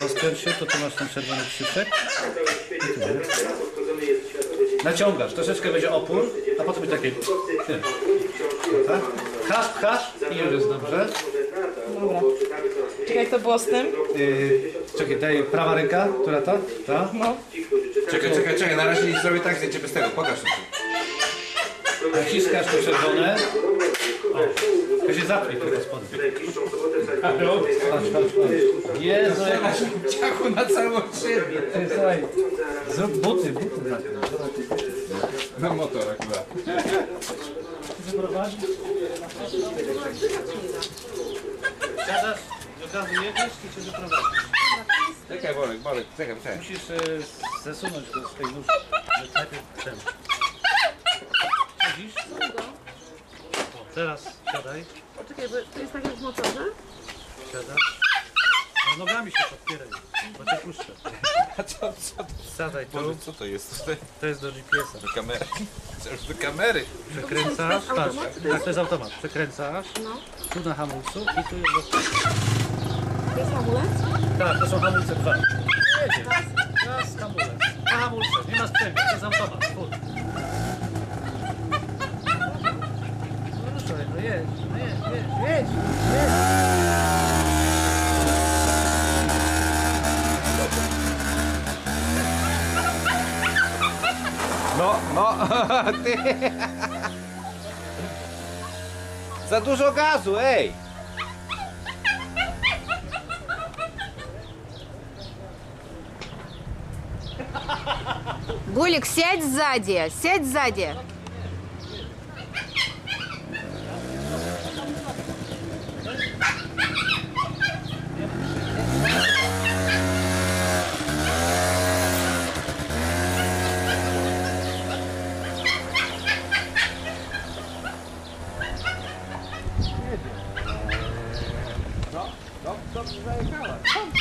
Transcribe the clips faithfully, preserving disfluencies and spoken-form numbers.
Rozkręć się, to tu masz ten czerwony krzyżek. Naciągasz, troszeczkę będzie opór, a potem będzie takie... Tak? Pchasz, pchasz i już jest dobrze. Dobra. Czekaj, jak to było z tym? Yy, czekaj, daj prawa ręka, która ta? Ta? No. Czekaj, czekaj, czekaj, na razie zrobię tak zdjęcie bez tego, pokaż to. Naciskasz to czerwone. O, to się zapnij tylko spodnie. Patrz, patrz, patrz. Jezu, jakaś... Ciachu na całą szybę. Słuchaj, zrób buty, buty. Na motor akurat. Zaprowadzić? Siadasz, do gazu jedziesz i cię zaprowadzisz. Czekaj, Bolek, Bolek, czekaj, czekaj. Musisz e, zesunąć go z tej nóżki. Najpierw ten. Chodzisz? O, teraz siadaj. Poczekaj, bo to jest tak jak w motorze? Siadasz. No nogami się podpieraj, bo cię puszczę. A co, co, Siadaj tu. Boże, co to jest? To jest do G P S-a. Do kamery. Co już do kamery? Przekręcasz, patrz, tak, to jest automat. Przekręcasz, No. tu na hamulcu i tu jest... To jest hamulec? Tak, to są hamulce dwa. Jedzie. Raz, hamulec. A hamulce, nie ma sprzęgu, to jest automat. Full. No ruszaj, no jedź, no jedź, jedź, jedź, jedź. No, no, ty. Za dużo gazu, ej. Болик, сядь сзади, сядь сзади. No, no, dobrze zajechała.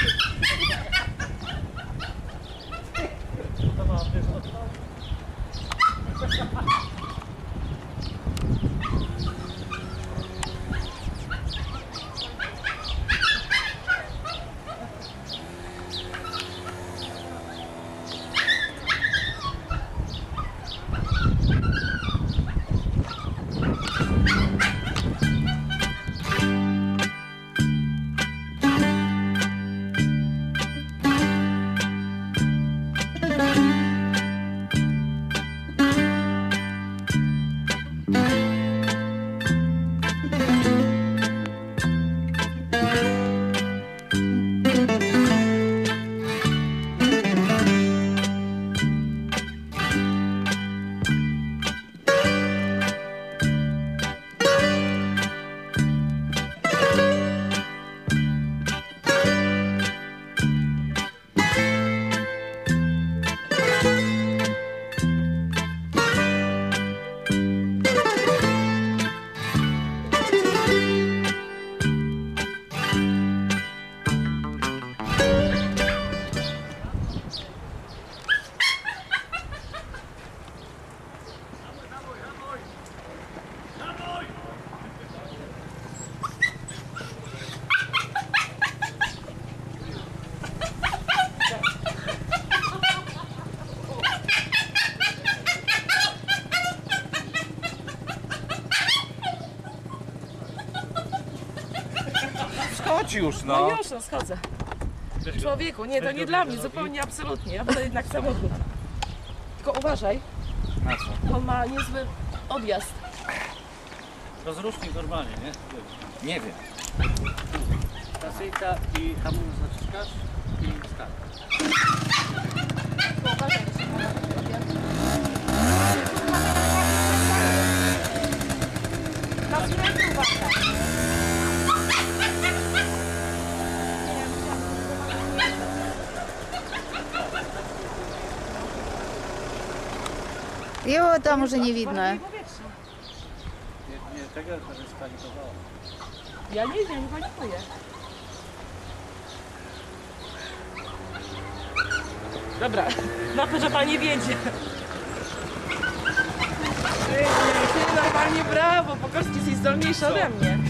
Chodź już, No no. już, no schodzę. Człowieku, nie, to nie dla mnie, zupełnie absolutnie. Ja będę jednak samochód. Tylko uważaj, Na co? on ma niezły odjazd. Rozrusznik normalnie, nie? Nie wiem. Stacyjka i hamulec naciskasz i start. Uważaj, na skręcie uważaj. Его там уже не видно. Nie, nie, tego to jest spanikowało. Ja nie wiem, nie panikuję. Dobra, na to, że pani wiedzie. Ty, ty normalnie brawo, po prostu jesteś zdolniejsza ode mnie.